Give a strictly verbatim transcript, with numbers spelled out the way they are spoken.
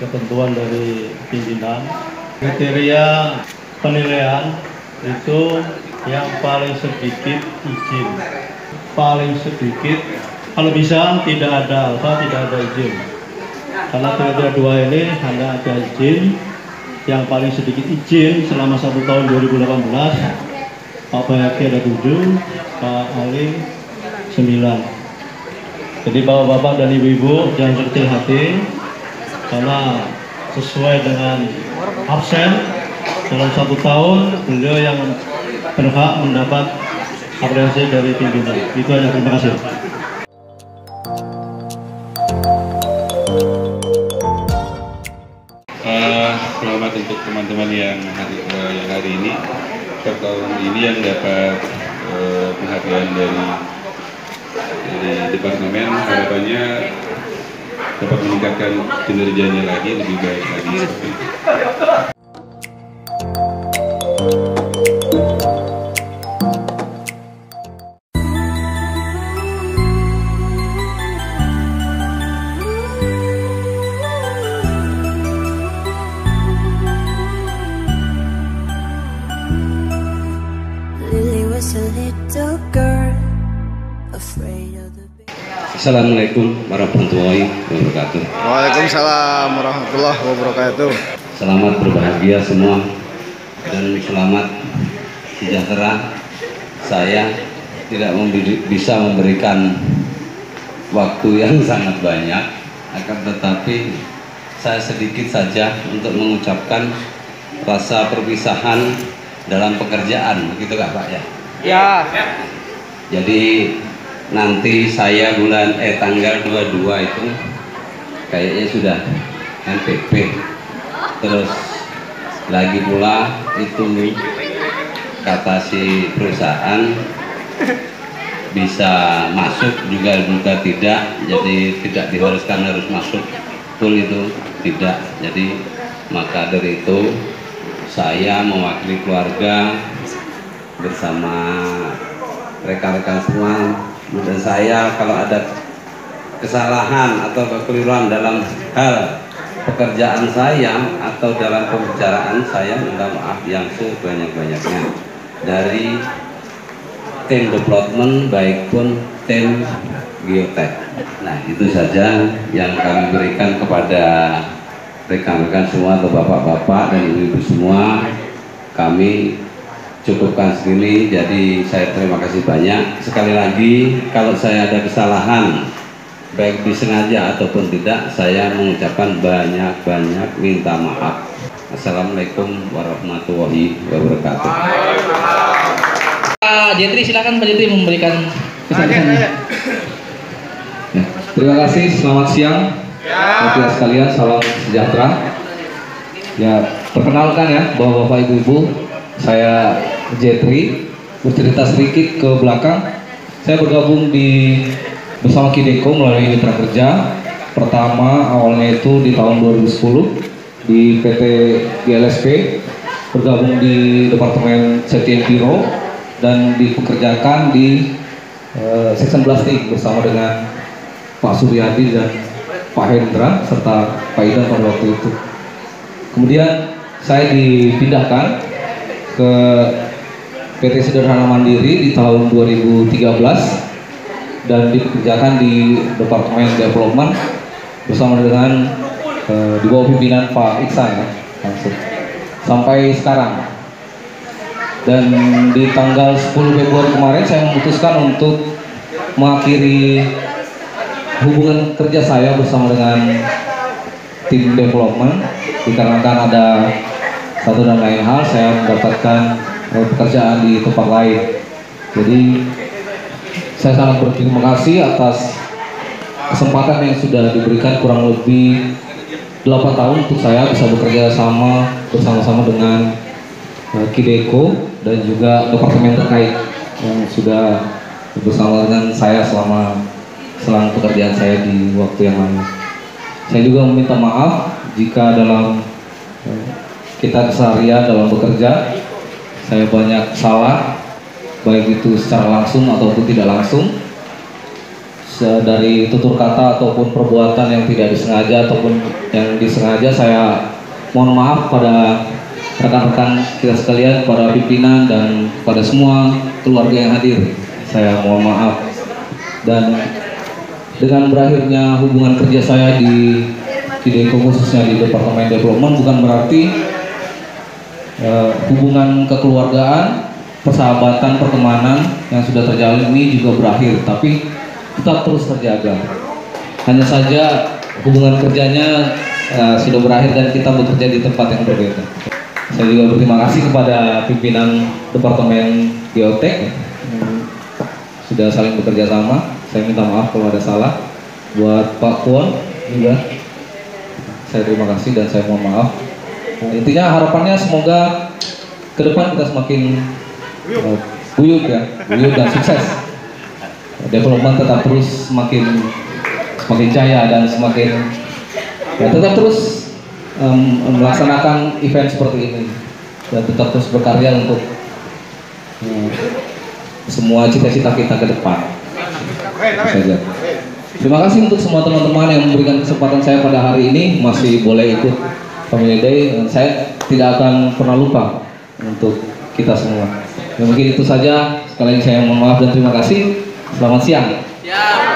ketentuan dari pimpinan. Kriteria penilaian itu yang paling sedikit izin, paling sedikit kalau bisa tidak ada alfa, tidak ada izin. Karena kriteria dua ini hanya ada izin, yang paling sedikit izin selama satu tahun dua ribu delapan belas Pak Bayaki ada tujuh, Pak Ali sembilan. Jadi bapak-bapak dan ibu-ibu jangan kecil hati, karena sesuai dengan absen dalam satu tahun beliau yang berhak mendapat apresiasi dari pimpinan. Itu aja, terima kasih. Uh, selamat untuk teman-teman yang hari, uh, yang hari ini tahun ini yang dapat uh, penghargaan dari dari departemen. Harapannya dapat meningkatkan kinerjanya lagi, lebih baik lagi. Assalamualaikum warahmatullahi wabarakatuh. Waalaikumsalam warahmatullahi wabarakatuh. Selamat berbahagia semua dan selamat sejahtera. Saya tidak memberi, bisa memberikan waktu yang sangat banyak, akan tetapi saya sedikit saja untuk mengucapkan rasa perpisahan dalam pekerjaan, begitu kah Pak ya? Ya. Jadi nanti saya bulan eh tanggal dua puluh dua itu kayaknya sudah N P P. Terus lagi pula itu kata si perusahaan bisa masuk juga juga tidak, jadi tidak diharuskan harus masuk full itu tidak. Jadi maka dari itu saya mewakili keluarga bersama rekan-rekan semua, dan saya kalau ada kesalahan atau kekeliruan dalam hal pekerjaan saya atau dalam pembicaraan saya, minta maaf yang sebanyak-banyaknya dari tim development baik pun tim geotek. Nah itu saja yang kami berikan kepada rekan-rekan semua atau bapak-bapak dan ibu-ibu semua. Kami cukupkan segini, jadi saya terima kasih banyak. Sekali lagi kalau saya ada kesalahan baik disengaja ataupun tidak, saya mengucapkan banyak-banyak minta maaf. Assalamualaikum warahmatullahi wabarakatuh. Pak Jetri, silakan Pak Jetri memberikan kesan-kesannya. Ya, terima kasih, selamat siang ya. Sekalian, salam sejahtera. Ya, perkenalkan ya bahwa Bapak Ibu-ibu, saya Jetri, bercerita sedikit ke belakang. Saya bergabung di bersama Kideko melalui mitra kerja. Pertama awalnya itu di tahun dua ribu sepuluh di P T G L S P, bergabung di Departemen Safety and Pyro dan dipekerjakan di uh, Section Blasting bersama dengan Pak Suryadi dan Pak Hendra serta Pak Idan pada waktu itu. Kemudian saya dipindahkan ke P T Sederhana Mandiri di tahun dua ribu tiga belas dan dipekerjakan di Departemen Development bersama dengan eh, di bawah pimpinan Pak Iksan ya, langsung sampai sekarang. Dan di tanggal sepuluh Februari kemarin saya memutuskan untuk mengakhiri hubungan kerja saya bersama dengan tim development dikarenakan ada satu dan lain hal saya mendapatkan uh, pekerjaan di tempat lain. Jadi saya sangat berterima kasih atas kesempatan yang sudah diberikan kurang lebih delapan tahun untuk saya bisa bekerja sama bersama-sama dengan uh, Kideko dan juga departemen terkait yang sudah bersama dengan saya selama selama pekerjaan saya di waktu yang lalu. Saya juga meminta maaf jika dalam uh, kita keseharian dalam bekerja saya banyak salah, baik itu secara langsung ataupun tidak langsung. dari tutur kata ataupun perbuatan yang tidak disengaja ataupun yang disengaja, saya mohon maaf pada rekan-rekan kita sekalian, para pimpinan dan pada semua keluarga yang hadir. Saya mohon maaf. Dan dengan berakhirnya hubungan kerja saya di Cideco, khususnya di Departemen Development, bukan berarti uh, hubungan kekeluargaan, persahabatan, pertemanan yang sudah terjalin ini juga berakhir, tapi tetap terus terjaga. Hanya saja hubungan kerjanya uh, sudah berakhir dan kita bekerja di tempat yang berbeda. Saya juga berterima kasih kepada pimpinan Departemen Geotek yang sudah saling bekerja sama. Saya minta maaf kalau ada salah. Buat Pak Kuon juga, saya terima kasih dan saya mohon maaf. Intinya harapannya semoga ke depan kita semakin uh, guyup ya, guyup dan sukses. Development tetap terus semakin semakin jaya dan semakin ya, tetap terus um, melaksanakan event seperti ini dan tetap terus berkarya untuk um, semua cita-cita kita ke depan. Saja. Terima kasih untuk semua teman-teman yang memberikan kesempatan saya pada hari ini masih boleh ikut Family Day. Dan saya tidak akan pernah lupa untuk kita semua. Ya, mungkin itu saja. Sekali lagi saya mohon maaf dan terima kasih. Selamat siang.